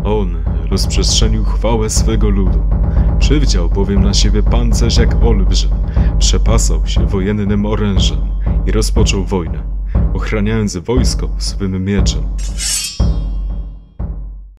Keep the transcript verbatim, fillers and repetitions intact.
On rozprzestrzenił chwałę swego ludu. Przywdział bowiem na siebie pancerz jak olbrzym, przepasał się wojennym orężem i rozpoczął wojnę, ochraniając wojsko swym mieczem.